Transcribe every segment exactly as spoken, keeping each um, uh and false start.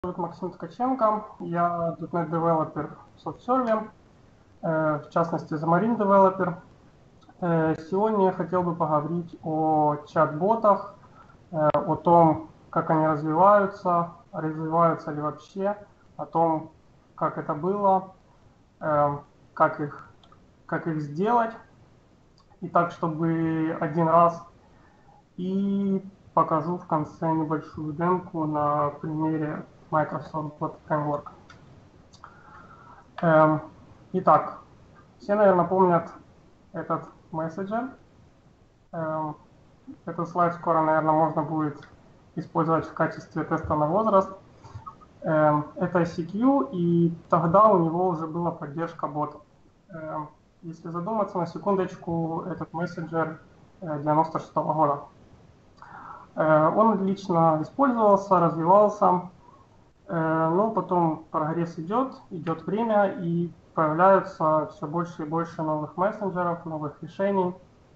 Зовут Максим Ткаченко, я .дот нет девелопер в SoftServe, в частности Xamarin Developer. Сегодня я хотел бы поговорить о чат-ботах, о том, как они развиваются, развиваются ли вообще, о том, как это было, как их, как их сделать, и так, чтобы один раз, и покажу в конце небольшую демку на примере Microsoft Bot Framework. Эм, итак, все, наверное, помнят этот мессенджер. Эм, этот слайд скоро, наверное, можно будет использовать в качестве теста на возраст. Эм, это ай си кью, и тогда у него уже была поддержка ботов. Эм, если задуматься на секундочку, этот мессенджер девяносто шестого года. Э, он отлично использовался, развивался. Но потом прогресс идет, идет время, и появляются все больше и больше новых мессенджеров, новых решений.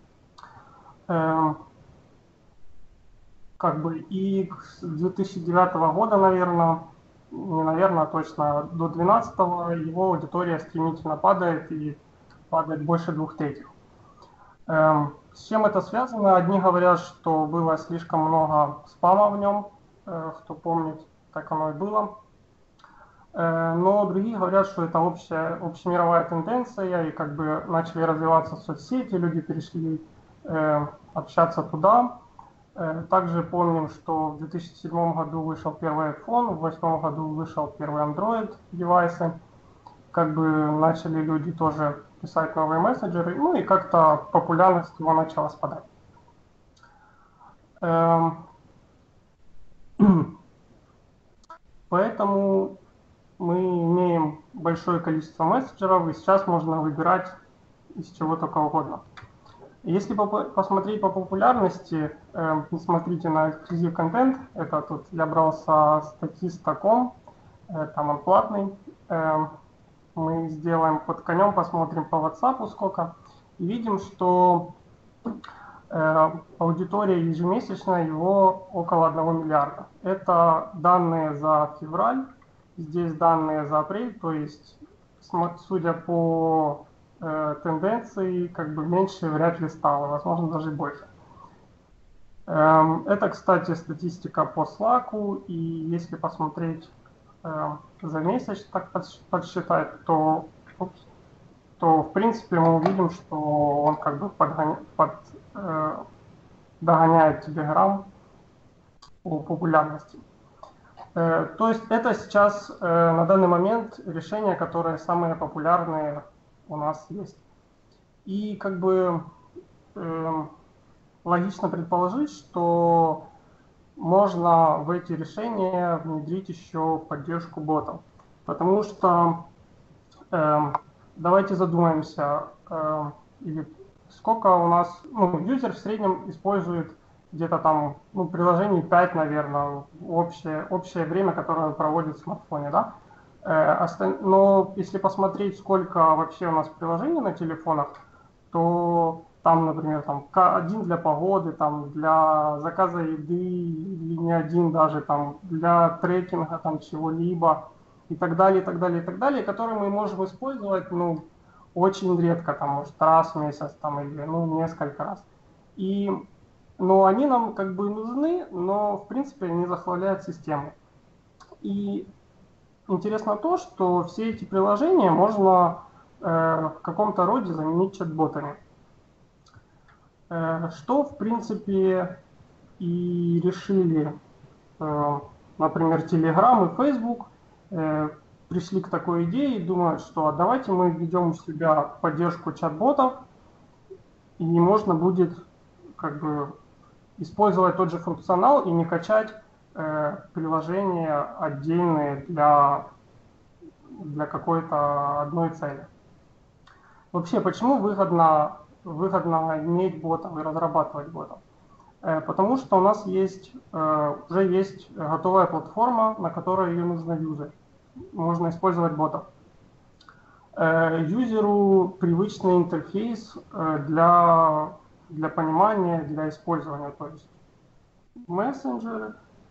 Как бы и с две тысячи девятого года, наверное, не наверное, а точно, до две тысячи двенадцатого его аудитория стремительно падает, и падает больше двух третьих. С чем это связано? Одни говорят, что было слишком много спама в нем, кто помнит, так оно и было. Но другие говорят, что это общая, общемировая тенденция, и как бы начали развиваться соцсети, люди перешли э, общаться туда. Э, также помним, что в две тысячи седьмом году вышел первый iPhone, в две тысячи восьмом году вышел первый Android девайсы. Как бы начали люди тоже писать новые мессенджеры, ну и как-то популярность его начала спадать. Э, поэтому мы имеем большое количество мессенджеров, и сейчас можно выбирать из чего только угодно. Если посмотреть по популярности, э, не смотрите на эксклюзив контент, это тут я брал со statista точка ком, э, там он платный. Э, мы сделаем под конем, посмотрим по WhatsApp сколько, и видим, что э, аудитория ежемесячная его около одного миллиарда. Это данные за февраль. Здесь данные за апрель, то есть, судя по э, тенденции, как бы меньше вряд ли стало, возможно, даже больше. Эм, это, кстати, статистика по Slack, и если посмотреть э, за месяц, так подсчитать, то, упс, то, в принципе, мы увидим, что он как бы подгоня, под, э, догоняет Telegram по популярности. То есть это сейчас на данный момент решения, которые самые популярные у нас есть. И как бы э, логично предположить, что можно в эти решения внедрить еще поддержку ботов. Потому что э, давайте задумаемся, э, или сколько у нас, ну, юзер в среднем использует где-то там, ну, приложений пять, наверное, общее, общее время, которое он проводит в смартфоне, да. Но если посмотреть, сколько вообще у нас приложений на телефонах, то там, например, там один для погоды, там для заказа еды, или не один даже, там для трекинга там чего-либо, и так далее, и так далее, и так далее, которые мы можем использовать, ну, очень редко, там, может, раз в месяц, там, или, ну, несколько раз. И но они нам как бы нужны, но в принципе они захламляют систему. И интересно то, что все эти приложения можно э, в каком-то роде заменить чат-ботами. Э, что в принципе и решили, э, например, Telegram и Facebook, э, пришли к такой идее и думают, что давайте мы введем в себя поддержку чат-ботов, и можно будет как бы использовать тот же функционал и не качать э, приложения отдельные для, для какой-то одной цели. Вообще, почему выгодно, выгодно иметь ботов и разрабатывать ботов? Э, потому что у нас есть, э, уже есть готовая платформа, на которой ее нужно юзать. Можно использовать ботов. Э, юзеру привычный интерфейс э, для для понимания, для использования, то есть мессенджеры,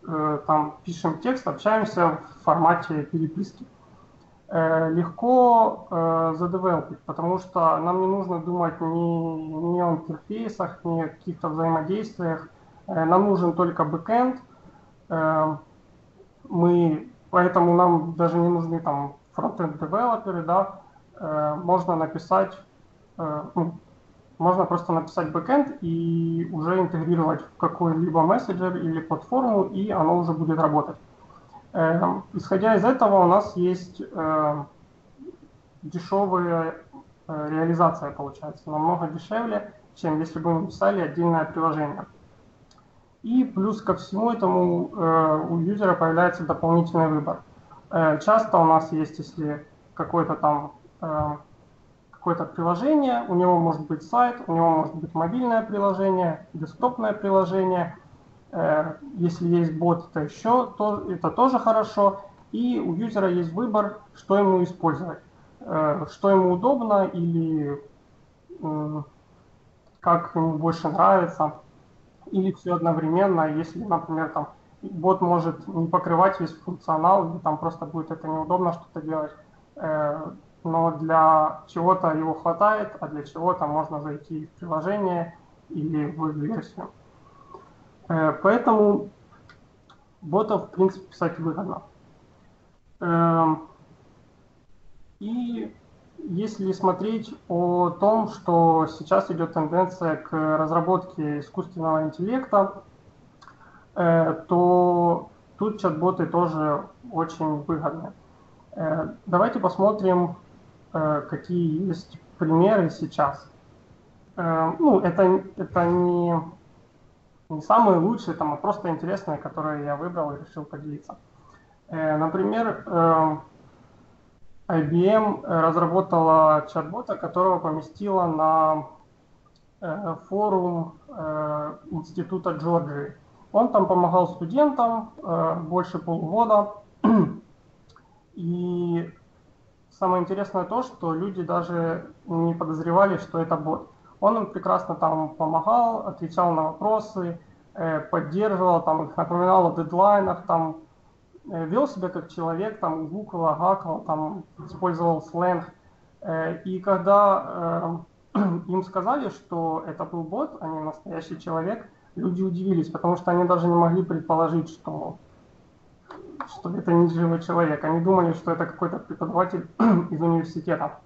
э, там пишем текст, общаемся в формате переписки. Э, легко э, задевелопить, потому что нам не нужно думать ни, ни о интерфейсах, ни о каких-то взаимодействиях. Э, нам нужен только бэкэнд. Э, мы, поэтому нам даже не нужны там фронтенд-девелоперы, да. Э, можно написать, э, ну, можно просто написать бэкэнд и уже интегрировать в какой-либо мессенджер или платформу, и оно уже будет работать. Э, исходя из этого, у нас есть э, дешевая э, реализация, получается, намного дешевле, чем если бы мы написали отдельное приложение. И плюс ко всему этому э, у юзера появляется дополнительный выбор. Э, часто у нас есть, если какое-то там э, какое-то приложение, у него может быть сайт, у него может быть мобильное приложение, десктопное приложение. Э, если есть бот, это еще то, это тоже хорошо. И у юзера есть выбор, что ему использовать, э, что ему удобно или э, как ему больше нравится. Или все одновременно, если, например, там бот может не покрывать весь функционал, или там просто будет это неудобно что-то делать, э, но для чего-то его хватает, а для чего-то можно зайти в приложение или в версию. Э, поэтому ботов, в принципе, писать выгодно. Э, и если смотреть о том, что сейчас идет тенденция к разработке искусственного интеллекта, то тут чат-боты тоже очень выгодны. Давайте посмотрим, какие есть примеры сейчас. Ну, это, это не, не самые лучшие, там, а просто интересные, которые я выбрал и решил поделиться. Например, ай би эм разработала чат-бота, которого поместила на форум Института Джорджии. Он там помогал студентам э, больше полугода. И самое интересное то, что люди даже не подозревали, что это бот. Он им прекрасно там помогал, отвечал на вопросы, э, поддерживал, там, напоминал о дедлайнах, там, э, вел себя как человек, там, гукал, агакал, там, использовал сленг. Э, и когда э, им сказали, что это был бот, а не настоящий человек, люди удивились, потому что они даже не могли предположить, что, что это не живой человек. Они думали, что это какой-то преподаватель из университета.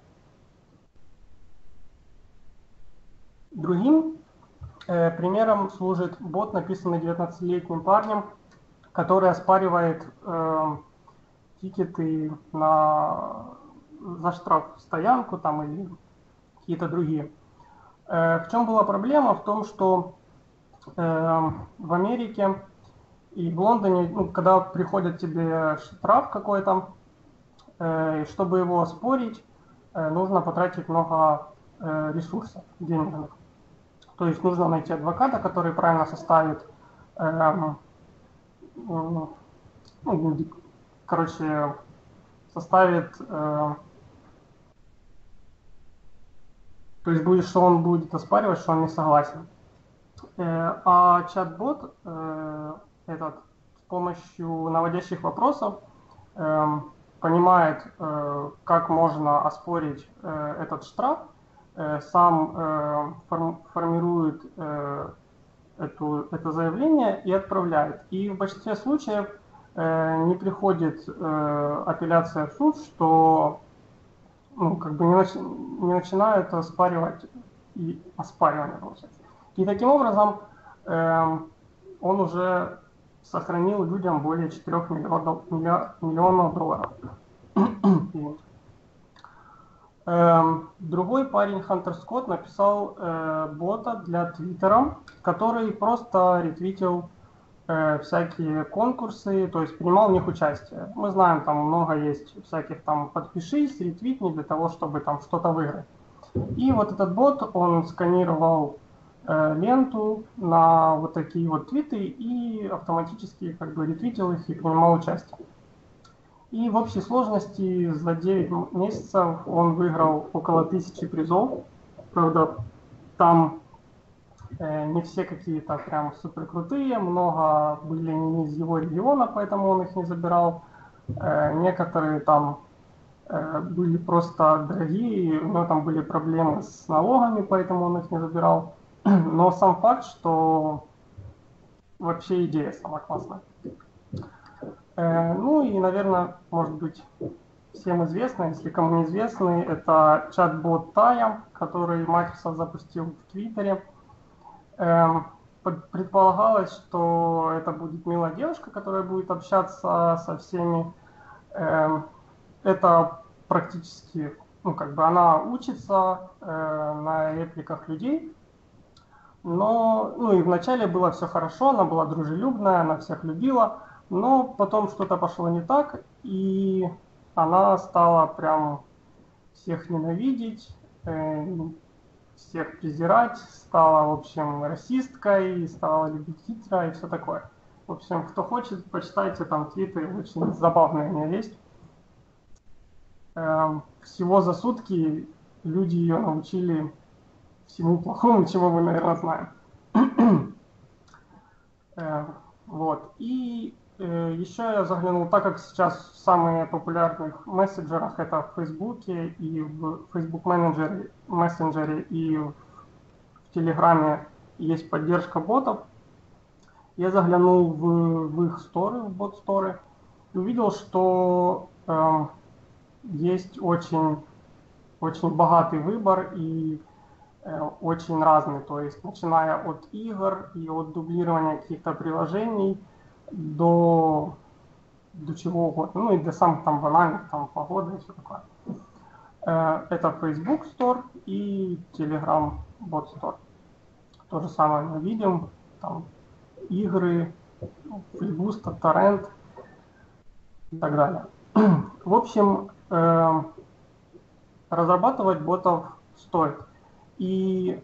Другим э, примером служит бот, написанный девятнадцатилетним парнем, который оспаривает э, тикеты на, за штрафстоянку там, или какие-то другие. Э, в чем была проблема? В том, что в Америке и в Лондоне, ну, когда приходит тебе штраф какой-то, э, чтобы его оспорить, э, нужно потратить много э, ресурсов денежных. То есть нужно найти адвоката, который правильно составит, э, э, ну, короче, составит, э, то есть будет, что он будет оспаривать, что он не согласен. А чат-бот э, этот с помощью наводящих вопросов э, понимает, э, как можно оспорить э, этот штраф, э, сам э, форм, формирует э, эту, это заявление и отправляет. И в большинстве случаев э, не приходит э, апелляция в суд, что ну, как бы не, начи, не начинают оспаривать и оспаривание, получается. И таким образом э, он уже сохранил людям более четырёх миллионов, миллионов долларов. э, другой парень, Хантер Скотт, написал э, бота для Твиттера, который просто ретвитил э, всякие конкурсы, то есть принимал в них участие. Мы знаем, там много есть всяких там подпишись, ретвитни для того, чтобы там что-то выиграть. И вот этот бот, он сканировал ленту на вот такие вот твиты и автоматически как бы ретвитил их и принимал участие. И в общей сложности за девять месяцев он выиграл около тысячи призов. Правда, там Не все какие-то прям супер крутые, много были не из его региона, поэтому он их не забирал. Некоторые там были просто дорогие, но там были проблемы с налогами, поэтому он их не забирал. Но сам факт, что вообще идея сама классная. Ну и, наверное, может быть, всем известно, если кому не известный, это чат-бот Тая, который Microsoft запустил в Твиттере. Предполагалось, что это будет милая девушка, которая будет общаться со всеми. Это практически, ну, как бы она учится на репликах людей, но, ну, и вначале было все хорошо, она была дружелюбная, она всех любила, но потом что-то пошло не так, и она стала прям всех ненавидеть, э, всех презирать, стала, в общем, расисткой, стала любить Гитлера и все такое. В общем, кто хочет, почитайте там твиты, очень забавные у нее есть. Э, всего за сутки люди ее научили всему плохому, чего мы, наверное, знаем. э, вот. И э, еще я заглянул, так как сейчас в самых популярных мессенджерах это в Фейсбуке и в Facebook Messenger, мессенджере и в, в Телеграме есть поддержка ботов. Я заглянул в, в их сторы, в бот-сторы, и увидел, что э, есть очень, очень богатый выбор и очень разный, то есть начиная от игр и от дублирования каких-то приложений до, до чего угодно, ну и до самых там банальных, там погоды и все такое. Это Facebook Store и Telegram Bot Store. То же самое мы видим, там игры, флибуста, торрент и так далее. В общем, разрабатывать ботов стоит. И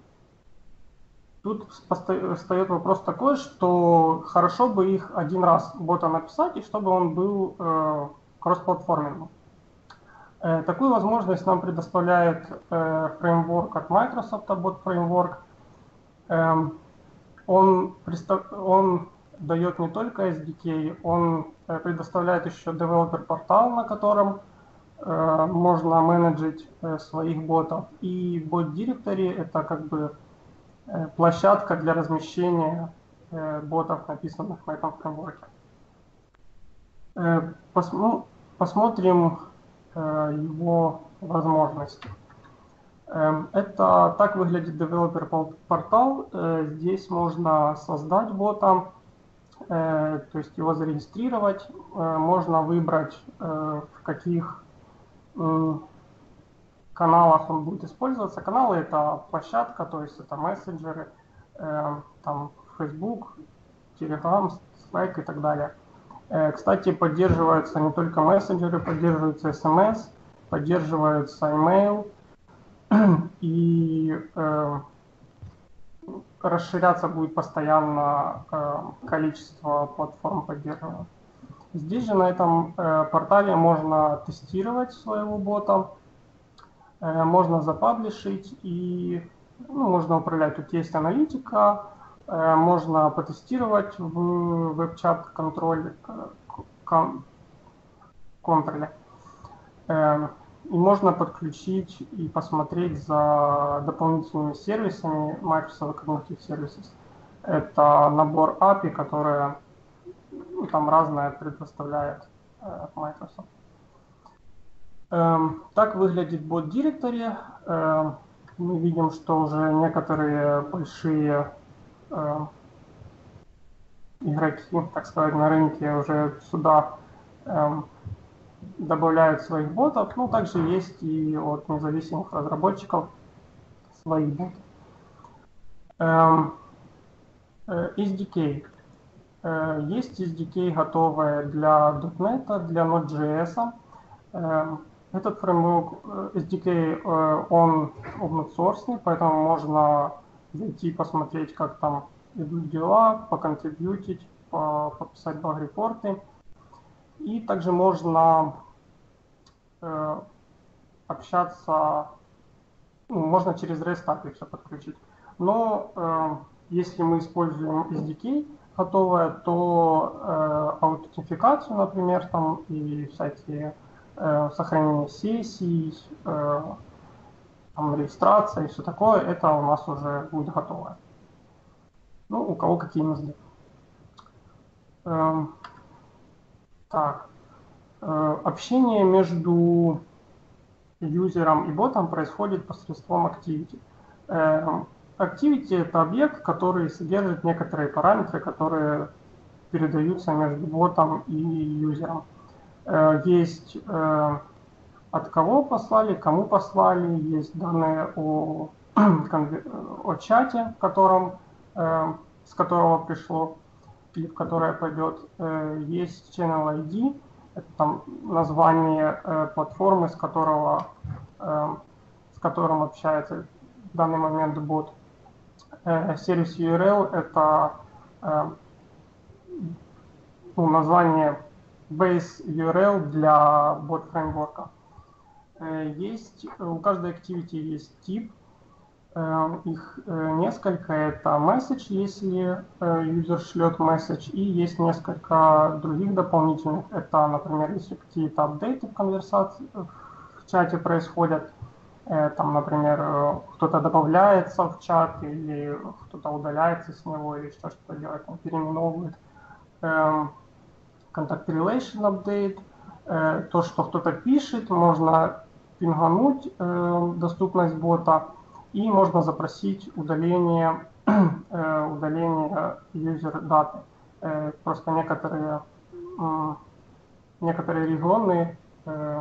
тут встает вопрос такой, что хорошо бы их один раз бота написать, и чтобы он был э, кроссплатформенным. Э, такую возможность нам предоставляет э, фреймворк от Microsoft, Bot Framework. Э, он, он дает не только эс ди кей, он э, предоставляет еще девелопер-портал, на котором э, можно менеджить э, своих ботов. И Bot Directory — это как бы площадка для размещения э, ботов, написанных в этом фреймворке. Э, пос, ну, посмотрим э, его возможности. Э, это так выглядит девелопер-портал. Э, здесь можно создать бота, э, то есть его зарегистрировать. Э, можно выбрать, э, в каких э, каналах он будет использоваться. Каналы — это площадка, то есть это мессенджеры, э, там Facebook, Telegram, Slack и так далее. Э, кстати, поддерживаются не только мессенджеры, поддерживаются эс эм эс, поддерживается email, и э, расширяться будет постоянно э, количество платформ поддерживаемых. Здесь же на этом э, портале можно тестировать своего бота, можно запаблишить и ну, можно управлять. Тут есть аналитика, можно потестировать в веб-чат контроле, контроле. И можно подключить и посмотреть за дополнительными сервисами Microsoft Cognitive Services. Это набор эй пи ай, которые ну, там разное предоставляет Microsoft. Так выглядит Bot Directory. Мы видим, что уже некоторые большие игроки, так сказать, на рынке уже сюда добавляют своих ботов. Ну, также есть и от независимых разработчиков свои боты. эс ди кей. Есть эс ди кей готовые для .дот нет, для Node.js. Этот фреймворк эс ди кей, он open source, поэтому можно зайти посмотреть, как там идут дела, поконтрибьютить, подписать баг-репорты. И также можно общаться, ну, можно через REST эй пи ай все подключить. Но э, если мы используем эс ди кей готовое, то э, аутентификацию, например, там, и всякие э, сохранение сессий, э, там, регистрация и все такое, это у нас уже будет готовое. Ну, у кого какие нужды. Эм, так, э, общение между юзером и ботом происходит посредством activity. Эм, activity — это объект, который содержит некоторые параметры, которые передаются между ботом и юзером. Э, есть э, от кого послали, кому послали, есть данные о, о чате, в котором, э, с которого пришло или в которое пойдет. Э, есть channel ай ди, это там название э, платформы, с которого э, с которым общается в данный момент бот. Э, сервис ю ар эл — это э, ну, название base ю ар эл для бот-фреймворка. Есть, у каждой activity есть тип, их несколько. Это message, если юзер шлет message, и есть несколько других дополнительных. Это, например, если какие-то апдейты в конверсации в чате происходят, там, например, кто-то добавляется в чат, или кто-то удаляется с него, или что-то делает, он переименовывает. Contact Relation Update, то, что кто-то пишет, можно пингануть э, доступность бота, и можно запросить удаление, э, удаление user даты. Э, просто некоторые, э, некоторые регионы, э,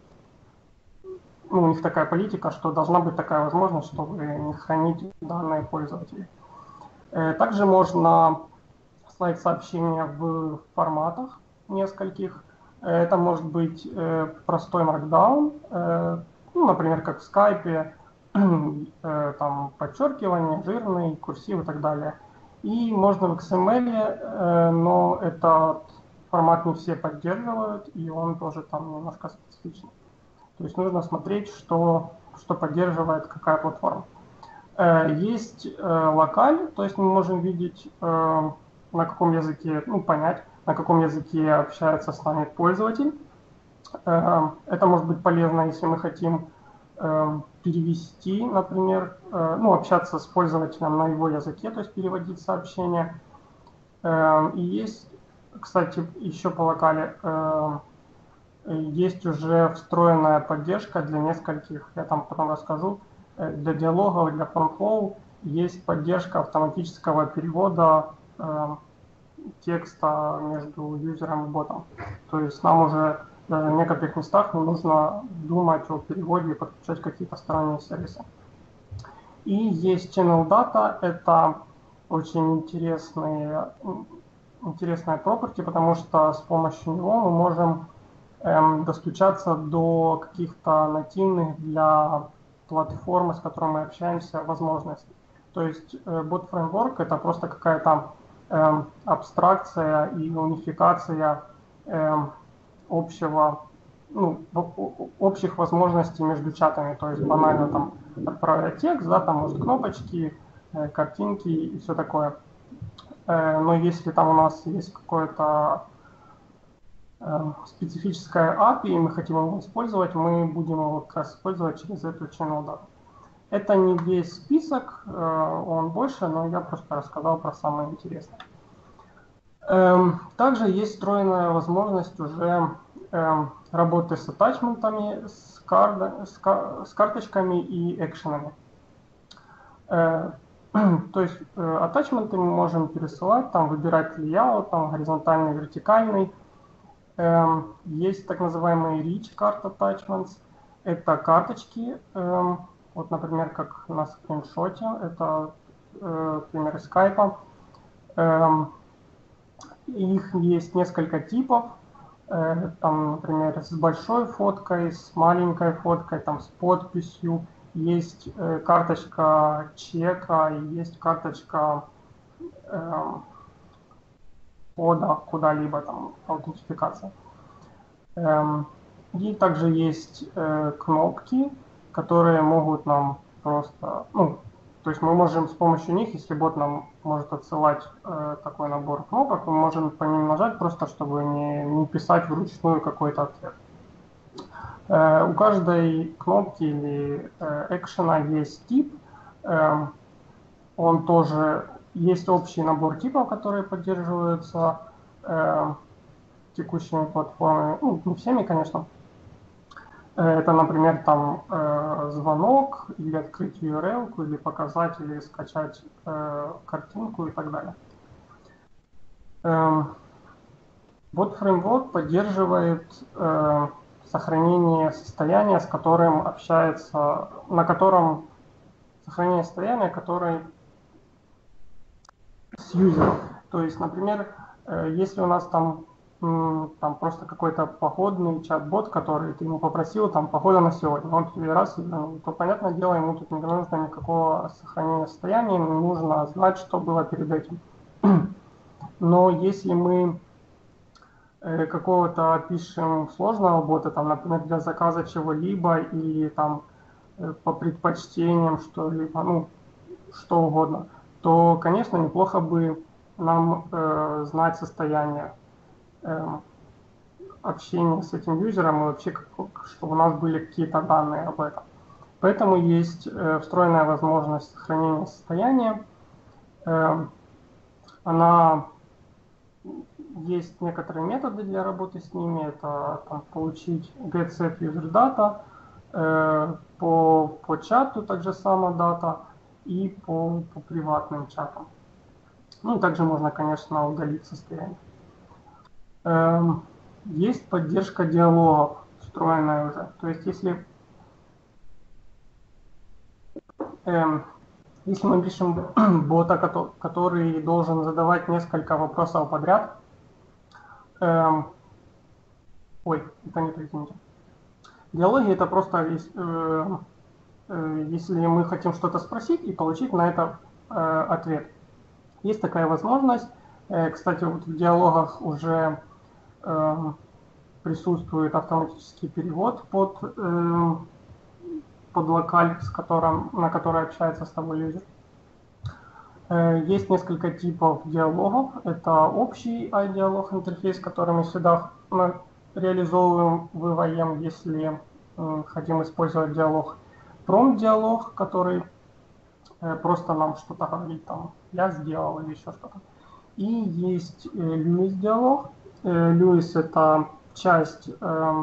ну, у них такая политика, что должна быть такая возможность, чтобы не хранить данные пользователей. Э, также можно слать сообщения в форматах нескольких. Это может быть э, простой markdown, э, ну, например, как в скайпе, э, там подчеркивание, жирный, курсив и так далее. И можно в икс эм эль, э, но этот формат не все поддерживают, и он тоже там немножко специфичный. То есть нужно смотреть, что, что поддерживает какая платформа. Э, есть э, локаль, то есть мы можем видеть, э, на каком языке, ну, понять, на каком языке общается с нами пользователь. Э, это может быть полезно, если мы хотим э, перевести, например, э, ну, общаться с пользователем на его языке, то есть переводить сообщения. Э, и есть, кстати, еще по локали, э, есть уже встроенная поддержка для нескольких, я там потом расскажу, для диалогов, для фронтфлоу есть поддержка автоматического перевода э, текста между юзером и ботом. То есть нам уже даже в некоторых местах не нужно думать о переводе и подключать какие-то сторонние сервисы. И есть Channel Data, это очень интересные, интересная property, потому что с помощью него мы можем эм, достучаться до каких-то нативных для платформы, с которой мы общаемся, возможностей. То есть э, Bot Framework — это просто какая-то э, абстракция и унификация э, общего, ну, общих возможностей между чатами. То есть банально там отправить текст, да, там может кнопочки, э, картинки и все такое. Э, но если там у нас есть какое-то специфическое эй пи ай, и мы хотим его использовать, мы будем его как раз использовать через эту channel data. Это не весь список, он больше, но я просто рассказал про самое интересное. Также есть встроенная возможность уже работы с атачментами, с, кард, с, кар, с карточками и экшенами. То есть атачменты мы можем пересылать, там выбирать layout, там горизонтальный, вертикальный. Есть так называемые rich card attachments. Это карточки, вот, например, как на скриншоте, это пример скайпа. Их есть несколько типов. Там, например, с большой фоткой, с маленькой фоткой, там, с подписью. Есть карточка чека, есть карточка кода куда-либо, там, аутентификация. И также есть кнопки, которые могут нам просто, ну, То есть мы можем с помощью них, если бот нам может отсылать э, такой набор кнопок, мы можем по ним нажать просто, чтобы не, не писать вручную какой-то ответ. Э, у каждой кнопки или э, экшена есть тип. Э, он тоже есть общий набор типов, которые поддерживаются э, текущими платформами, ну, не всеми, конечно. Это, например, там э, звонок, или открыть ю ар эл, или показать, или скачать э, картинку и так далее. Эм, Bot Framework поддерживает э, сохранение состояния, с которым общается, на котором сохранение состояния, которое с юзером. То есть, например, э, если у нас там там просто какой-то походный чат-бот, который ты ему попросил, там, погода на сегодня, он тебе раз, то, понятное дело, ему тут не нужно никакого сохранения состояния, не нужно знать, что было перед этим. Но если мы э, какого-то пишем сложного бота, там, например, для заказа чего-либо, или там э, по предпочтениям что-либо, ну, что угодно, то, конечно, неплохо бы нам э, знать состояние э, общения с этим юзером и вообще, чтобы у нас были какие-то данные об этом. Поэтому есть э, встроенная возможность сохранения состояния. Э, она есть некоторые методы для работы с ними. Это там, получить getSetUserData, э, по, по чату также само дата и по, по приватным чатам. Ну и также можно, конечно, удалить состояние. Э, есть поддержка диалогов, встроенная уже. То есть если Эм, если мы пишем бота, который должен задавать несколько вопросов подряд, эм, ой, это не прикиньте. Диалоги это просто, э, э, если мы хотим что-то спросить и получить на это э, ответ. Есть такая возможность. Э, кстати, вот в диалогах уже э, присутствует автоматический перевод под, э, под локаль, с которым, на который общается с тобой юзер. Есть несколько типов диалогов. Это общий ай-диалог интерфейс, который мы всегда реализовываем в ИВМ, если э, хотим использовать диалог. Промпт-диалог, который э, просто нам что-то говорит, там, я сделал или еще что-то. И есть э, Lewis-диалог. Э, Lewis — это часть э,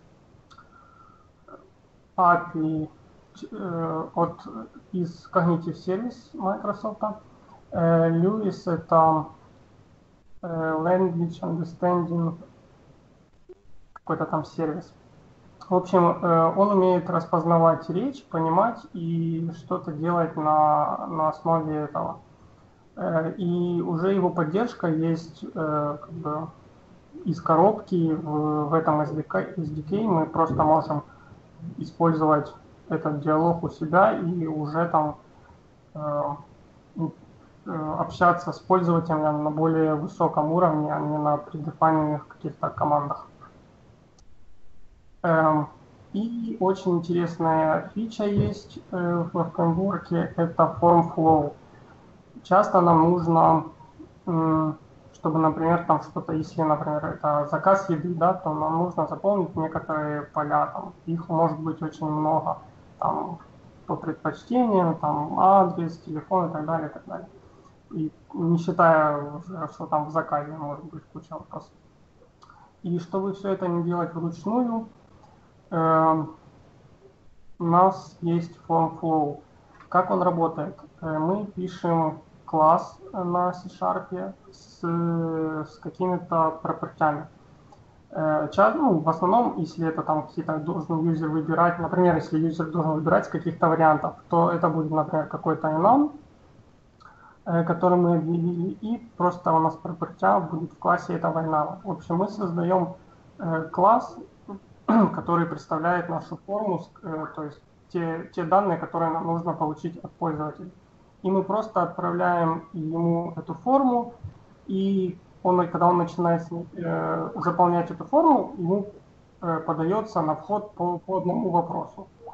эй пи ай э, от, из Cognitive Service Microsoft. Lewis — это Language Understanding, какой-то там сервис. В общем, он умеет распознавать речь, понимать и что-то делать на, на основе этого. И уже его поддержка есть как бы из коробки в, в этом эс ди кей. Мы просто можем использовать этот диалог у себя и уже там общаться с пользователем на более высоком уровне, а не на предефайненных каких-то командах. И очень интересная фича есть в фреймворке, это Form Flow. Часто нам нужно, чтобы, например, там что-то, если, например, это заказ еды, да, то нам нужно заполнить некоторые поля, там, их может быть очень много, там, по предпочтениям, там, адрес, телефон и так далее, и так далее. И не считая уже, что там в заказе может быть куча вопросов. И чтобы все это не делать вручную, э, у нас есть FormFlow. Как он работает? Э, мы пишем класс на C-Sharp с, с какими-то пропертями. Э, чат, ну, в основном, если это там какие-то должен юзер выбирать, например, если юзер должен выбирать с каких-то вариантов, то это будет, например, какой-то enum, который мы объявили, и просто у нас пропертя будет в классе этого enum. В общем, мы создаем э, класс, который представляет нашу форму, э, то есть те, те данные, которые нам нужно получить от пользователя. И мы просто отправляем ему эту форму, и он, когда он начинает э, заполнять эту форму, ему э, подается на вход по, по одному вопросу.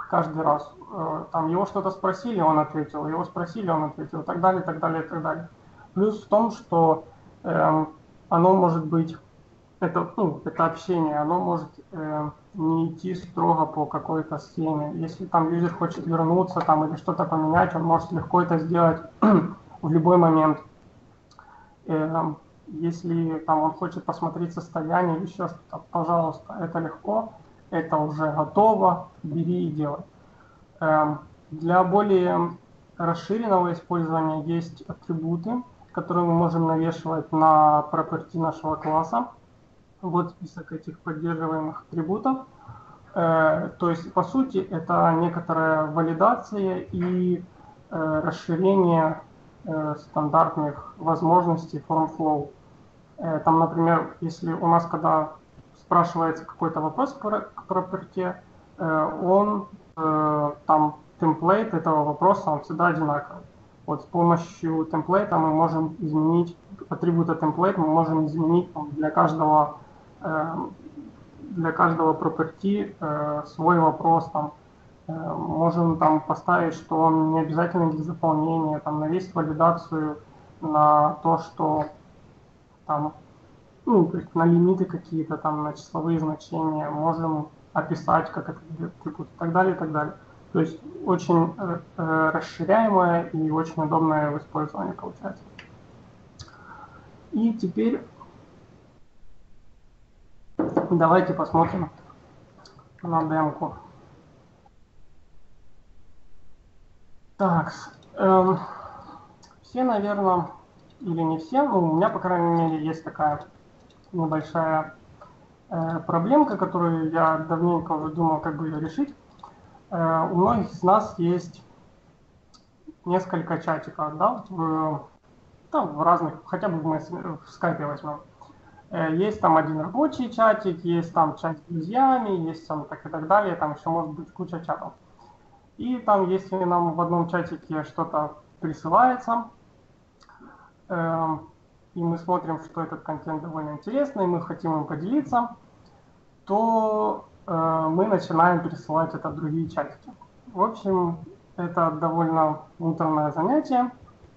каждый раз. Там его что-то спросили, он ответил, его спросили, он ответил, и так далее, и так далее, и так далее. Плюс в том, что э, оно может быть, это, ну, это общение, оно может э, не идти строго по какой-то схеме. Если там юзер хочет вернуться там, или что-то поменять, он может легко это сделать в любой момент. Э, если там он хочет посмотреть состояние или еще что-то, пожалуйста, это легко, это уже готово, бери и делай. Э, для более расширенного использования есть атрибуты, которые мы можем навешивать на property нашего класса. Вот список этих поддерживаемых атрибутов. Э, то есть, по сути, это некоторая валидация и э, расширение э, стандартных возможностей FormFlow. Э, там, например, если у нас, когда спрашивается какой-то вопрос к property, э, он э, там темплейт этого вопроса, он всегда одинаковый. Вот с помощью темплейта мы можем изменить, атрибута темплейт мы можем изменить там, для каждого для каждого property э, свой вопрос, там, э, можем там поставить, что он не обязательно для заполнения, там, навесить валидацию на то, что там, ну, то есть на лимиты какие-то, там, на числовые значения, можем описать, как это атрибут, и так далее, и так далее. То есть очень э, расширяемое и очень удобное в использовании получается. И теперь давайте посмотрим на демку. Так, эм, все, наверное, или не все, но у меня, по крайней мере, есть такая небольшая э, проблемка, которую я давненько уже думал, как бы ее решить. Э, у многих из нас есть несколько чатиков, да, в, там, в разных, хотя бы мы в скайпе возьмем. Э, есть там один рабочий чатик, есть там чат с друзьями, есть там так и так далее, там еще может быть куча чатов. И там, если нам в одном чатике что-то присылается, э, и мы смотрим, что этот контент довольно интересный, и мы хотим им поделиться, то э, мы начинаем пересылать это в другие чатики. В общем, это довольно муторное занятие.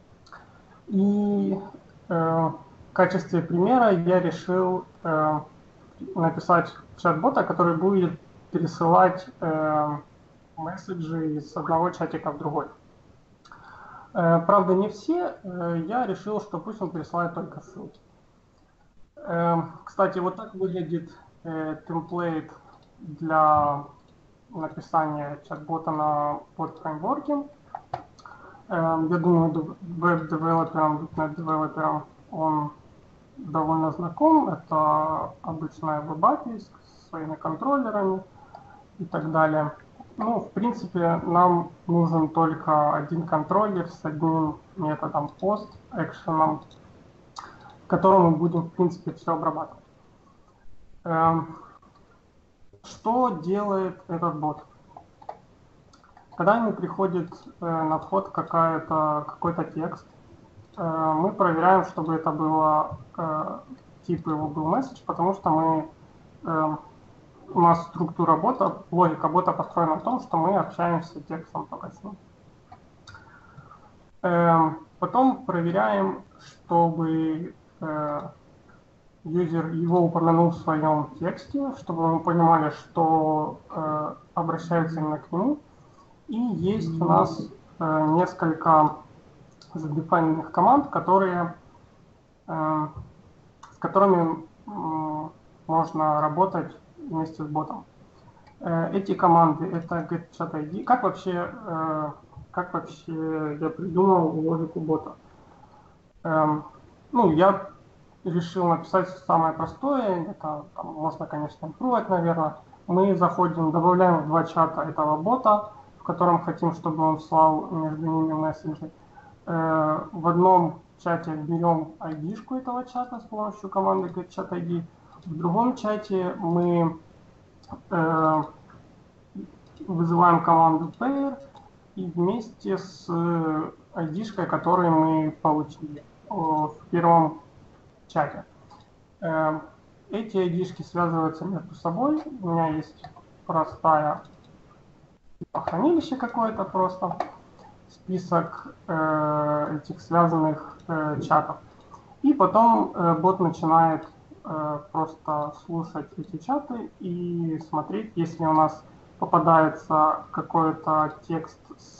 И э, в качестве примера я решил э, написать чат-бота, который будет пересылать э, месседжи из одного чатика в другой. Э, правда, не все. Э, я решил, что пусть он пересылает только ссылки. Э, кстати, вот так выглядит э, темплейт для написания чат-бота на бот-фреймворке. Э, я думаю, веб-девелоперам, .NET-девелоперам он довольно знаком. Это обычная веб-эй пи ай с своими контроллерами и так далее. Ну, в принципе, нам нужен только один контроллер с одним методом post, экшеном, в котором мы будем, в принципе, все обрабатывать. Эм, что делает этот бот? Когда ему приходит э, на вход какая-то, какой-то текст, э, мы проверяем, чтобы это было, э, тип его был message, потому что мы э, у нас структура бота, логика бота построена на том, что мы общаемся текстом только с ним. Эм, потом проверяем, чтобы э, юзер его упомянул в своем тексте, чтобы мы понимали, что э, обращается именно к нему. И есть у нас э, несколько задефайненных команд, которые, э, с которыми э, можно работать вместе с ботом. Э, эти команды это getChatID. Как вообще, э, как вообще я придумал логику бота? Э, ну, я решил написать самое простое. Это там, можно, конечно, импровать, наверное. Мы заходим, добавляем в два чата этого бота, в котором хотим, чтобы он слал между ними месседжи. Э, в одном чате берем ай ди-шку этого чата с помощью команды getChatID. В другом чате мы э, вызываем команду pair и вместе с ай ди-шкой, которую мы получили э, в первом чате. Э, эти ай ди-шки связываются между собой. У меня есть простая хранилище какое-то просто, список э, этих связанных э, чатов. И потом э, бот начинает э, просто слушать эти чаты и смотреть, если у нас попадается какой-то текст с,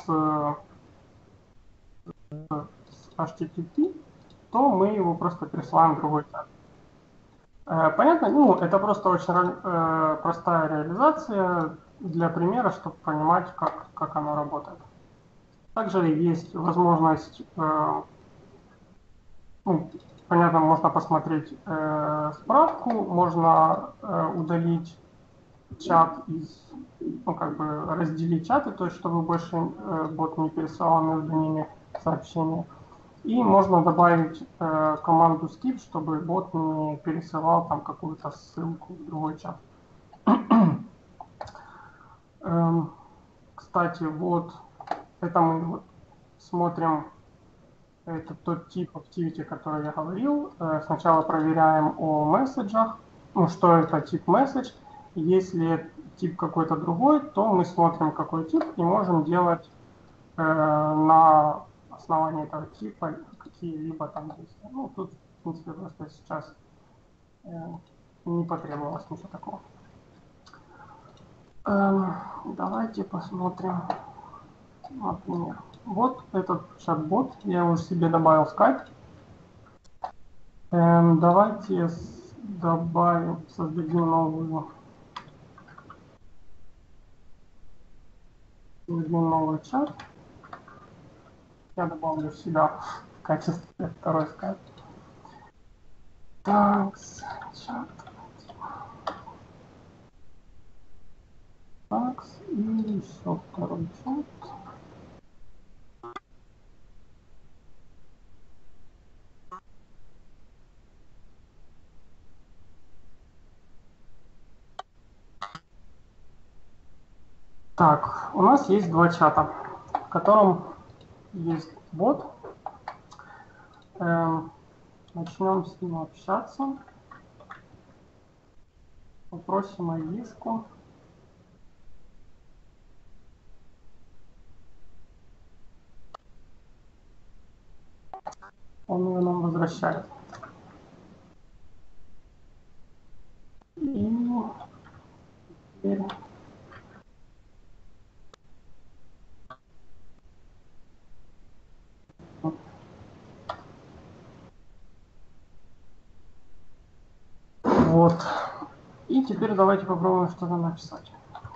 с эйч ти ти пи, то мы его просто пересылаем в другой чат. Э, понятно? Ну, это просто очень э, простая реализация для примера, чтобы понимать, как, как оно работает. Также есть возможность, э, ну, понятно, можно посмотреть э, справку, можно э, удалить чат из, ну, как бы разделить чаты, то есть чтобы больше э, бот не пересылал между ними сообщения. И можно добавить э, команду skip, чтобы бот не пересылал там какую-то ссылку в другой чат. эм, кстати, вот это мы смотрим, это тот тип activity, который я говорил. Э, сначала проверяем о месседжах, ну, что это тип message. Если тип какой-то другой, то мы смотрим, какой тип, и можем делать э, на основании этого типа какие-либо там действия. Ну, тут, в принципе, просто сейчас э, не потребовалось ничего такого. Эм, давайте посмотрим, например. Вот этот чат-бот, я уже себе добавил в Skype. Эм, давайте добавим, создадим новую, создадим новый чат. Я добавлю себя в качестве второй Skype. Так, чат. Так, и еще второй чат. Так, у нас есть два чата, в котором есть бот. Эм, начнем с ним общаться. Попросим айдишку. Он ее нам возвращает. И теперь вот. И теперь давайте попробуем что-то написать.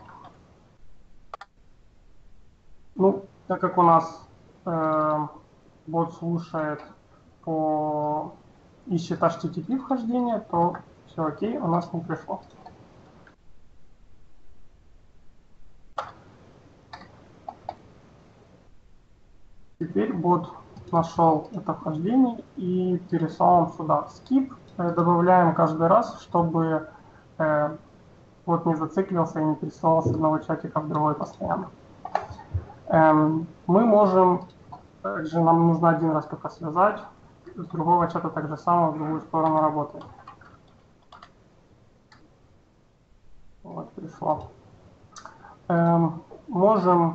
Ну, так как у нас э, бот слушает по ищет эйч ти ти пи вхождение, то все окей, у нас не пришло. Теперь бот нашел это вхождение и переслал сюда skip. Э, добавляем каждый раз, чтобы э, бот не зациклился и не пересылал с одного чатика в другой постоянно. Эм, мы можем, также нам нужно один раз только связать, с другого чата так же самое в другую сторону работает. Вот, пришло. Эм, можем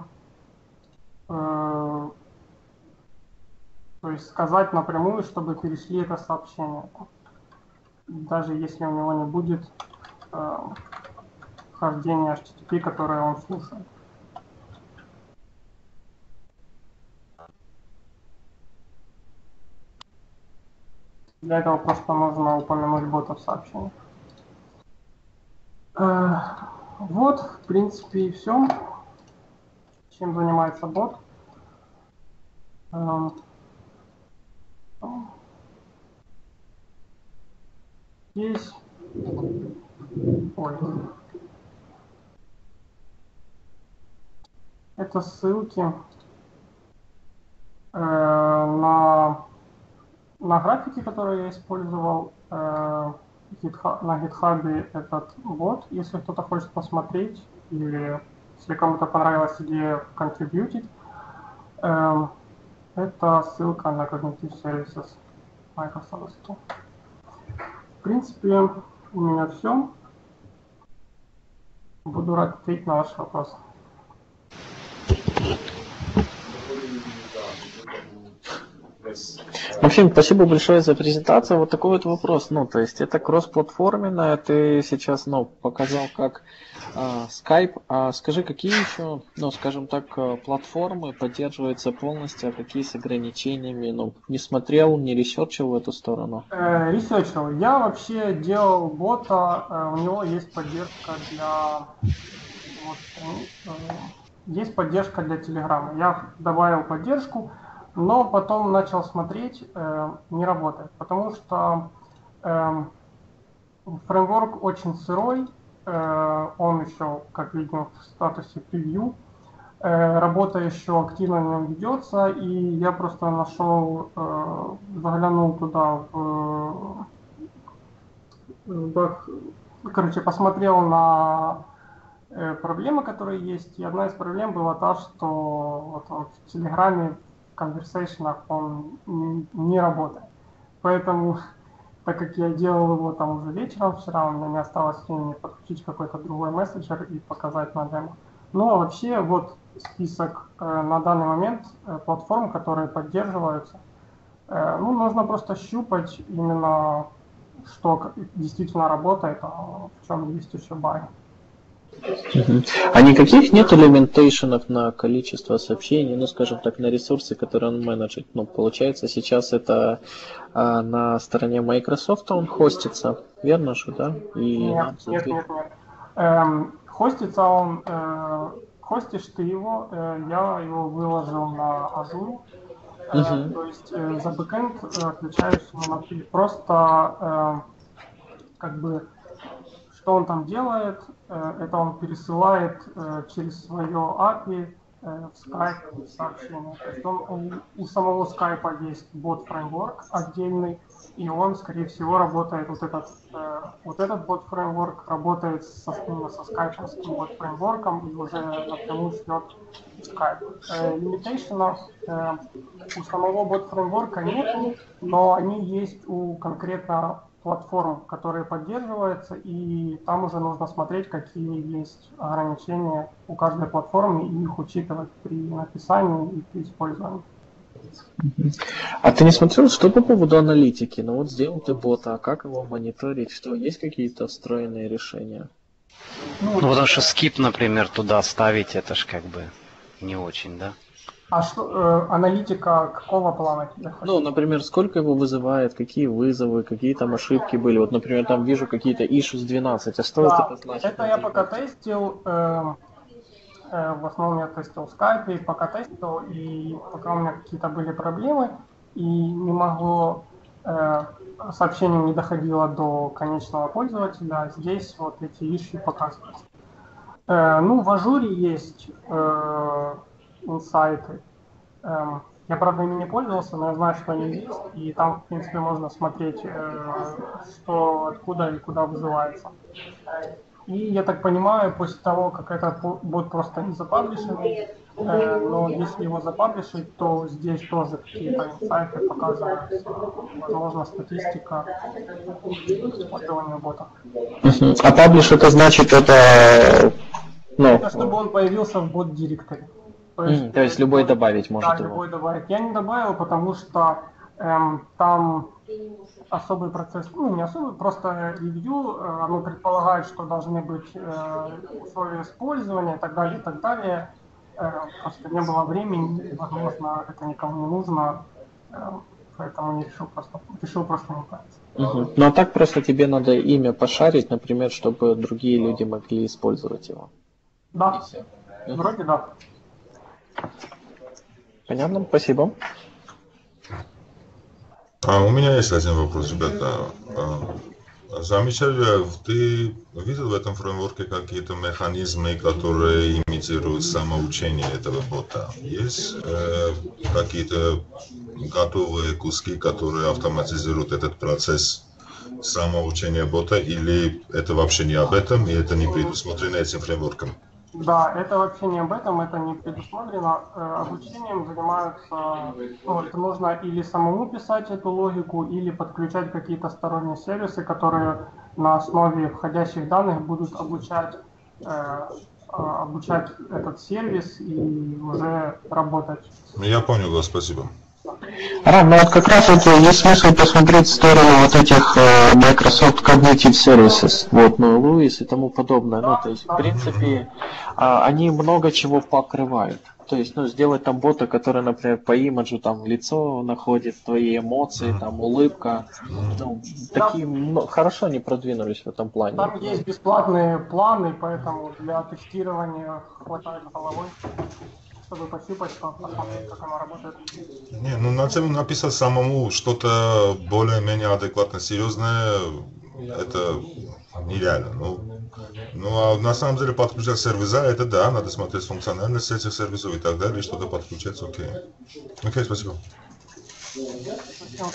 э, то есть сказать напрямую, чтобы перешли это сообщение, даже если у него не будет э, вхождения эйч ти ти пи, которое он слушает. Для этого просто нужно упомянуть бота в сообщении. Э, вот, в принципе, и все, чем занимается бот. Э, здесь ой, это ссылки э, на, на графики, которые я использовал. Э, GitHub, на GitHub этот бот, если кто-то хочет посмотреть или если кому-то понравилась идея contributed, э, это ссылка на Cognitive Services Microsoft. В принципе, у меня все. Буду рад ответить на ваши вопросы. Максим, спасибо большое за презентацию. Вот такой вот вопрос. Ну, то есть это кроссплатформенное. Ты сейчас, ну, показал как а, Skype. А скажи, какие еще, ну, скажем так, а, платформы поддерживаются полностью, а какие с ограничениями? Ну, не смотрел, не ресерчил в эту сторону. Э, Ресерчил. Я вообще делал бота, э, у него есть поддержка для вот, э, есть поддержка для Telegram. Я добавил поддержку, но потом начал смотреть, э, не работает, потому что э, фреймворк очень сырой, э, он еще, как видим, в статусе превью, э, работа еще активно на нем ведется, и я просто нашел, э, заглянул туда в, в короче, посмотрел на проблемы, которые есть. И одна из проблем была та, что вот он в Телеграме, в конверсейшенах он не работает. Поэтому, так как я делал его там уже вечером вчера, у меня не осталось времени подключить какой-то другой мессенджер и показать на демо. Ну а вообще вот список э, на данный момент э, платформ, которые поддерживаются. Э, ну, нужно просто щупать именно, что действительно работает, а в чем есть еще баги. Мгм. А никаких нет лимитейшенов на количество сообщений, ну, скажем так, на ресурсы, которые он менеджит? Ну, получается, сейчас это а, на стороне Microsoft он хостится, верно же, да? И Нет, нам, нет, соответ- нет, нет. Эм, хостится он, э, хостишь ты его, э, я его выложил на Azure, э, Мгм. то есть э, за бэкэнд э, отвечаешь именно ты. Просто э, как бы что он там делает? Э, Это он пересылает э, через свое эй пи ай э, в Skype сообщения. То есть он, у, у самого Skype есть бот-фреймворк отдельный, и он, скорее всего, работает, вот этот, э, вот этот бот-фреймворк работает со, именно со скайповским бот-фреймворком и уже напрямую шлет в Skype. Э, Лимитейшенов э, у самого бот-фреймворка нету, но они есть у конкретно платформ, которые поддерживаются, и там уже нужно смотреть, какие есть ограничения у каждой платформы и их учитывать при написании и при использовании. А ты не смотрел, что по поводу аналитики? Ну вот сделал ты бота, а как его мониторить? Что, есть какие-то встроенные решения? Ну, Ну, потому что скип, например, туда ставить, это ж как бы не очень, да? а что, э, аналитика какого плана тебе Ну, хочешь? например, сколько его вызывает, какие вызовы, какие там ошибки были. Вот, например, там вижу какие-то issues двенадцать, а что Да, это значит это на я этой пока карте? тестил, э, э, в основном я тестил в Skype, и пока тестил, и пока у меня какие-то были проблемы, и не могло, э, сообщение не доходило до конечного пользователя, здесь вот эти issue показываются. Э, ну, в Ажуре есть э, инсайты. Эм, я, правда, ими не пользовался, но я знаю, что они есть, и там, в принципе, можно смотреть, э, что, откуда и куда вызывается. И, я так понимаю, после того, как этот бот просто не запаблишенный, э, но если его запаблишить, то здесь тоже какие-то инсайты показываются, возможно, статистика использования бота. Мгм. А паблиш это значит это, ну, Это чтобы он появился в бот-директоре. То есть, м, то есть любой добавить да, может его. любой добавить. Я не добавил, потому что эм, там особый процесс, ну не особый, просто ревью, э, оно предполагает, что должны быть э, условия использования и так далее, и так далее. Э, просто не было времени, и, возможно, это никому не нужно, э, поэтому не решил просто, решил просто не париться. Мгм. Ну а так просто тебе надо имя пошарить, например, чтобы другие люди могли использовать его. И Да, все. Мгм. вроде да. Понятно, спасибо. А у меня есть один вопрос, ребята. А, Замечали, ты видел в этом фреймворке какие-то механизмы, которые имитируют самоучение этого бота? Есть э, какие-то готовые куски, которые автоматизируют этот процесс самоучения бота, или это вообще не об этом, и это не предусмотрено этим фреймворком? Да, это вообще не об этом, это не предусмотрено. Э, Обучением занимаются, ну, это нужно или самому писать эту логику, или подключать какие-то сторонние сервисы, которые на основе входящих данных будут обучать, э, а, обучать этот сервис и уже работать. Ну, я понял вас, спасибо. Рам, ну вот как раз вот есть смысл посмотреть в сторону вот этих э, Microsoft Cognitive Services, вот, ну, Луис и тому подобное. Ну, то есть, в принципе, а, они много чего покрывают. То есть, ну, сделать там бота, который, например, по имиджу там лицо находит, твои эмоции, там улыбка. Ну, такие ну, хорошо не продвинулись в этом плане. Там есть бесплатные планы, поэтому для тестирования хватает головой, чтобы пощупать, посмотреть, как оно работает. Не, ну на тему написать самому что-то более-менее адекватно серьезное, это нереально. Ну, ну а на самом деле подключать сервиса, это да, надо смотреть функциональность этих сервисов и так далее, что-то подключать, окей. Окей, спасибо. Спасибо.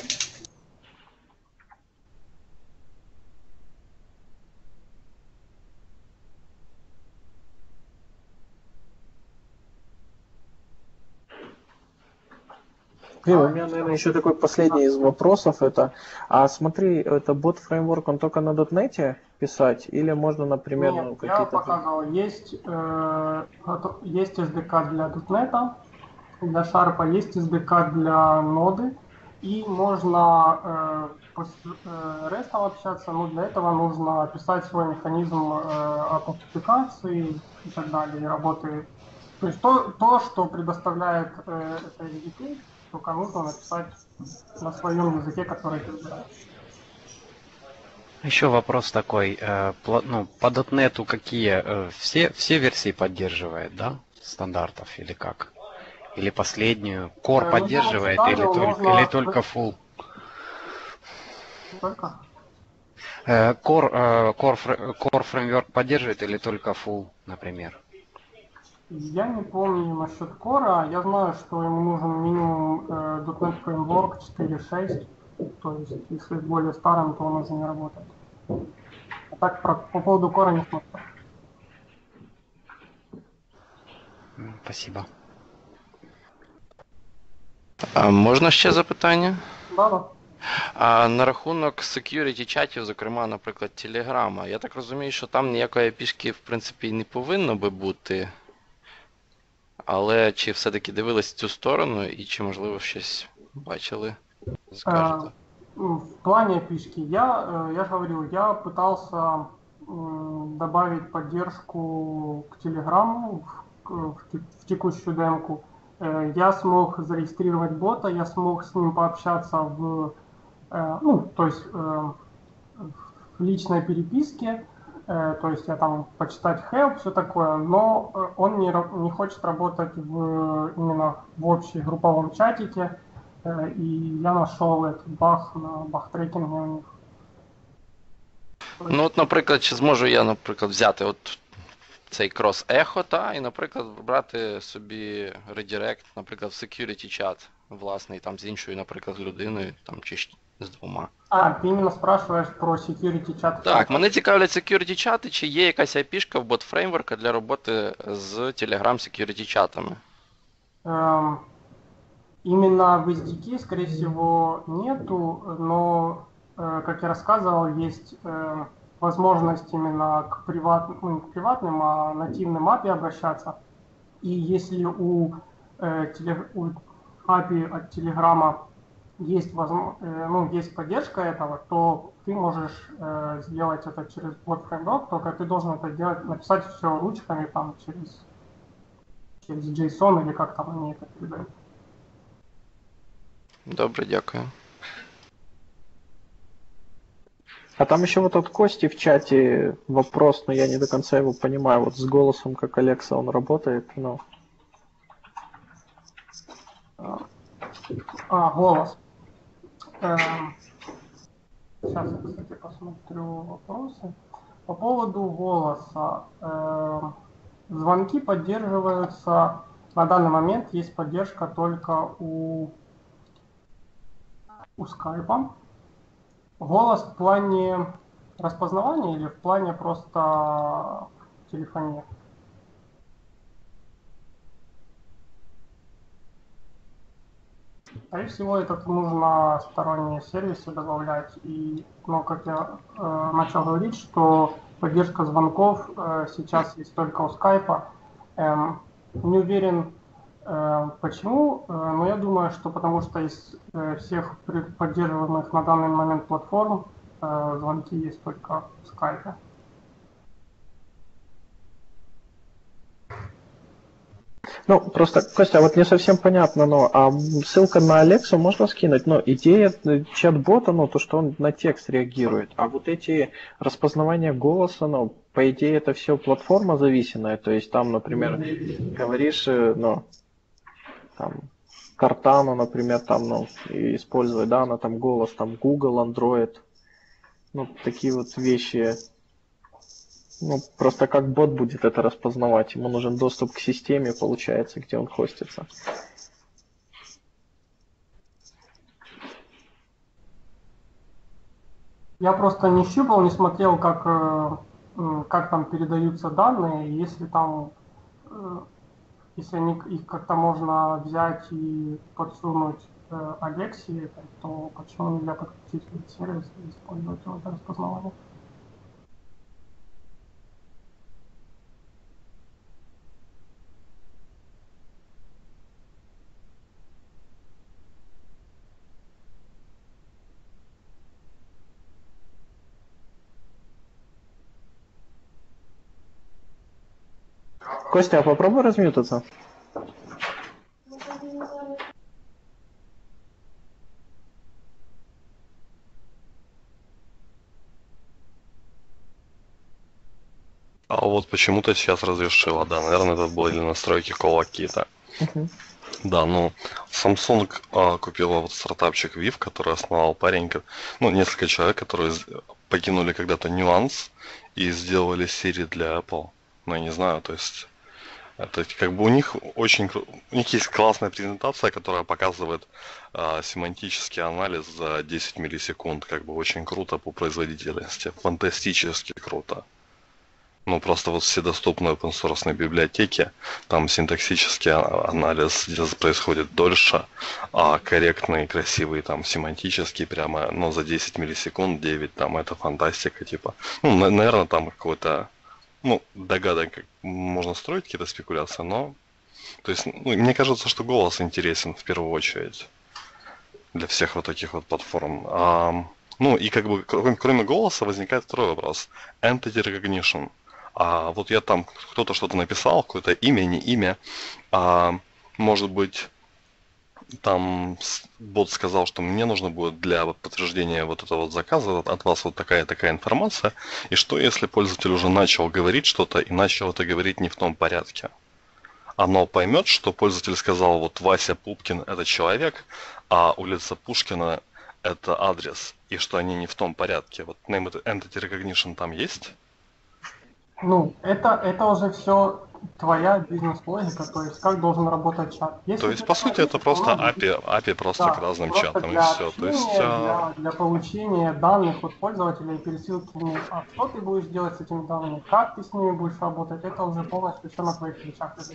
И у меня, наверное, еще такой последний из вопросов это, а смотри, это бот фреймворк, он только на .дот нет писать, или можно, например, Нет, ну, я какие-то... показывал, есть, э, есть эс ди кей для .дот нет, для Sharp, есть эс ди кей для ноды, и можно э, с э, REST общаться, но для этого нужно описать свой механизм э, аутентификации и так далее, и работы. То есть то, то что предоставляет э, это эс ди кей, только нужно написать на своем языке, который ты знаешь. Еще вопрос такой, э, пла- ну, по .дот нет какие, э, все, все версии поддерживает, да, стандартов или как? Или последнюю? Core Э, ну, поддерживает я или вам только, можно- или только full? Только? Э, Core, э, Core, фре- Core Framework поддерживает или только full, например? Я не помню насчет кора. Я знаю, что ему нужен минимум э, .дот нет Framework четыре шесть. То есть, если более старым, то он уже не работает. А так про, по поводу кора не смотрю. М, Спасибо. А можна ще запитання? Да, да. А на рахунок security чатів, зокрема, наприклад, Телеграма, я так розумію, що там ніякої ей пі шки, в принципі, не повинно би бути. Але чи все-таки дивились в цю сторону і чи, можливо, щось бачили? Скажете. Э, в плане пишки я, э, я же говорил, я пытался м, добавить поддержку к Телеграму в, в те- в текущую демку. Э, Я смог зарегистрировать бота, я смог с ним пообщаться в, э, ну, то есть э, в личной переписке, э, то есть я там почитать help, все такое, но э, он не, ра- не хочет работать в, именно в общем групповом чатике, э, и я нашел этот баг на баг-трекинге у них. Ну, от, наприклад, чи зможу я, наприклад, взяти от цей крос-ехо, та, і, наприклад, брати собі редирект, наприклад, в security чат власний, там з іншою, наприклад, людиною, там, чи щ- з двома. А, ты именно спрашиваешь про security чат? Так, мене цікавлять security чати, чи є якась ай пі шка в бот-фреймворка для роботи з Telegram security чатами. Эм, именно в эс ди кей, скорее всего, нету, но, э, как я рассказывал, есть э, возможность именно к, приват, ну, не к приватным, а нативным эй пи ай обращаться. И если у, э, теле, у эй пи ай от Телеграма есть, возможно, э, ну, есть поддержка этого, то ты можешь э, сделать это через бот фреймворк, только ты должен это делать, написать все ручками там через, через JSON или как там они это передают. Добре, дякую. А там еще вот от Кости в чате вопрос, но я не до конца его понимаю, вот с голосом, как Алекса, он работает, но... А, голос. Эм, Сейчас я, кстати, посмотрю вопросы. По поводу голоса. Эм, Звонки поддерживаются. На данный момент есть поддержка только у, у скайпа. Голос в плане распознавания или в плане просто телефонии? Скорее всего, это нужно сторонние сервисы добавлять. И, ну, как я э, начал говорить, что поддержка звонков э, сейчас есть только у скайпа. Эм, не уверен, Э, Почему? Э, Ну, я думаю, что потому что из э, всех пред- поддерживаемых на данный момент платформ э, звонки есть только в Skype. Ну, просто, Костя, а вот не совсем понятно, но а ссылка на Алексу можно скинуть? Но идея э, чат-бота, ну, то, что он на текст реагирует, а вот эти распознавания голоса, ну, по идее, это все платформа зависимая, то есть там, например, говоришь, э, ну, там, Картану, например, там, ну, и используй, да, она там голос, там, Google, Android, ну, такие вот вещи. Ну, просто как бот будет это распознавать? Ему нужен доступ к системе, получается, где он хостится. Я просто не щупал, не смотрел, как, э, м, как там передаются данные, если там, э, если они, их как-то можно взять и подсунуть э, Алексии, то почему нельзя подключить этот сервис и использовать его для распознавания? Костя, а попробуй размьютаться. А вот почему-то сейчас разрешила, да, наверное, это были настройки кола какие-то. Угу. Да, ну, Samsung а, купила вот стартапчик Viv, который основал парень, ко- ну, несколько человек, которые с- покинули когда-то Nuance и сделали Siri для Apple. Ну, я не знаю, то есть, это как бы у них очень, кру- у них есть классная презентация, которая показывает а, семантический анализ за десять миллисекунд, как бы очень круто по производительности, фантастически круто. Ну, просто вот все доступные open source библиотеки, там синтаксический а- анализ здесь происходит дольше, а корректный, красивый, там, семантический прямо, ну, за десять миллисекунд, девять, там, это фантастика, типа. Ну, на- наверное, там какой-то, ну, догадок, как можно строить какие-то спекуляции, но, то есть, ну, мне кажется, что голос интересен в первую очередь для всех вот таких вот платформ. А, ну и как бы кроме, кроме голоса возникает второй вопрос. Entity recognition. А вот я там, кто-то что-то написал, какое-то имя, не имя. А, может быть, там с- бот сказал, что мне нужно будет для вот подтверждения вот этого вот заказа от от вас вот такая-такая информация. И что если пользователь уже начал говорить что-то и начал это говорить не в том порядке? Оно поймет, что пользователь сказал, вот Вася Пупкин это человек, а улица Пушкина это адрес, и что они не в том порядке. Вот name entity recognition там есть? Ну, это, это уже все твоя бизнес-логика, то есть как должен работать чат. То Если есть, ты по такое сути, это видишь, то просто оно эй пи ай, эй пи ай просто к да, разным просто чатам, и для все. То есть, общения, а, для, для получения данных от пользователя и пересылки в них. А что ты будешь делать с этими данными, как ты с ними будешь работать, это уже полностью все на твоих плечах лежит.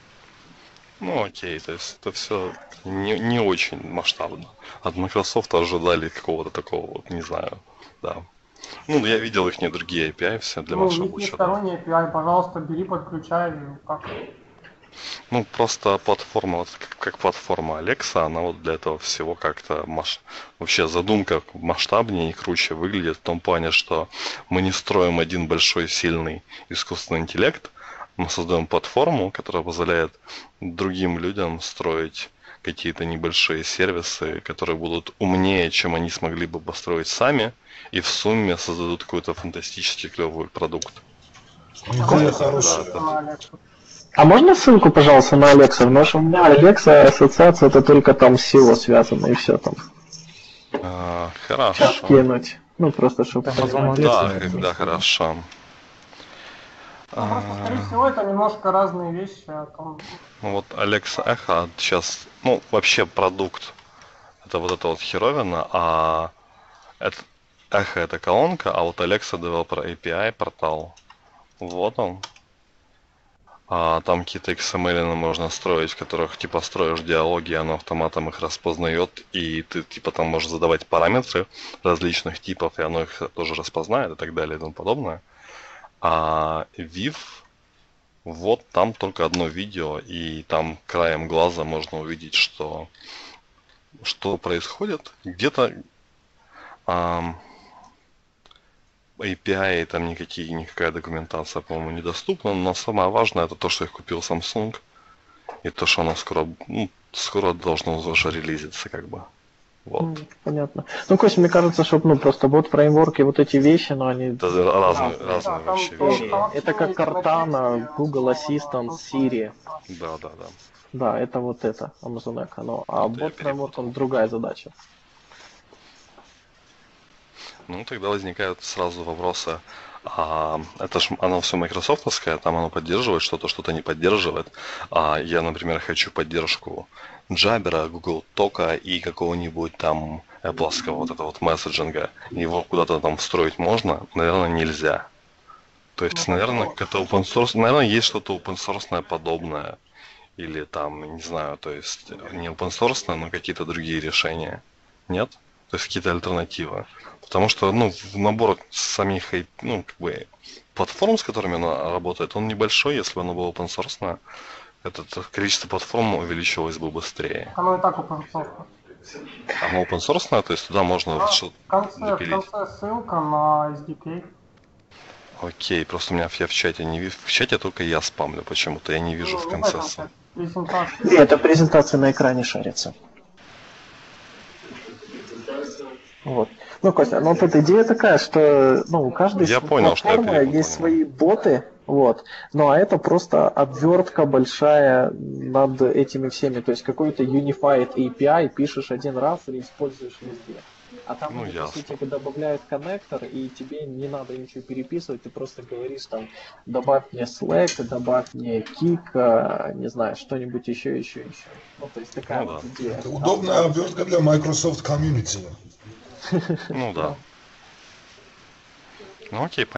ну окей, то есть это все не, не очень масштабно. От Microsoft ожидали какого-то такого, вот, не знаю, да. Ну, я видел их не другие эй пи ай все для Ну, у них маршрутчика, есть да. сторонний эй пи ай, пожалуйста, бери, подключай, как Ну, просто платформа, вот как, как платформа Alexa, она вот для этого всего как-то маш... вообще задумка масштабнее и круче выглядит в том плане, что мы не строим один большой сильный искусственный интеллект, мы создаем платформу, которая позволяет другим людям строить какие-то небольшие сервисы, которые будут умнее, чем они смогли бы построить сами, и в сумме создадут какой-то фантастически клевый продукт. Идея хорошая. на Алексу. А можно ссылку, пожалуйста, на Alexa? Потому что у меня Alexa ассоциация это только там с силой связано и все там. А, Сейчас хорошо. кинуть. Ну просто чтобы. Amazon Alexa, Да, наверное. когда хорошо. Ну, просто, скорее всего, это немножко разные вещи. О том, Ну вот Alexa Echo сейчас, ну, вообще продукт, это вот эта вот херовина, а это, Echo это колонка, а вот Alexa Developer эй пи ай портал, вот он. А там какие-то икс эм эл можно строить, в которых типа строишь диалоги, и оно автоматом их распознает, и ты типа там можешь задавать параметры различных типов, и оно их тоже распознает и так далее и тому подобное. А Viv вот там только одно видео, и там краем глаза можно увидеть, что, что происходит. Где-то ам, эй пи ай там никакие, никакая документация, по-моему, недоступна, но самое важное это то, что их купил Samsung, и то, что оно скоро, ну, скоро должно уже релизиться, как бы. Вот. М, Понятно. Ну, Кость, мне кажется, что ну, просто вот фреймворки, вот эти вещи, но они Это разные, разные. разные Да, там вообще тоже вещи. там Это как Cortana, Google Assistant, Siri. Да, да, да. Да, это вот это, Amazon Echo. Ну, а Это я бот фреймворк, перепутал. он другая задача. Ну, тогда возникают сразу вопросы. А, это ж оно все майкрософтовское, там оно поддерживает что-то, что-то не поддерживает. А я, например, хочу поддержку Jabber, Google Тока и какого-нибудь там Apple вот этого вот месседжинга. Его куда-то там встроить можно? Наверное, нельзя. То есть, Ну, наверное, вот. это open source, наверное, есть что-то open source подобное. Или там, не знаю, то есть не open source, но какие-то другие решения. Нет? То есть какие-то альтернативы. Потому что, ну, в набор самих, ну, как бы, платформ, с которыми она работает, он небольшой. Если бы оно было open source, это количество платформ увеличивалось бы быстрее. Оно и так open source. Оно open source, то есть туда можно Да, что-то в конце, в запилить. конце ссылка на эс ди кей. Окей, просто у меня я в чате не вижу. В чате только я спамлю почему-то, я не вижу Ну, в не в конце. этом чате. Презентация. И эта презентация на экране шарится. Вот. Ну, Костя, ну вот идея такая, что ну, у каждой Я понял, что я платформы перепутал есть немного. свои боты, вот, ну а это просто обвертка большая над этими всеми, то есть какой-то unified эй пи ай пишешь один раз и используешь везде. А там Ну, они, по ясно. сути, добавляют коннектор, и тебе не надо ничего переписывать, ты просто говоришь там, добавь мне Slack, добавь мне Kik, э, не знаю, что-нибудь еще, еще, еще. Ну, то есть такая Ну вот да. идея. Это удобная обвертка для Microsoft Community. Ну да. Ну окей,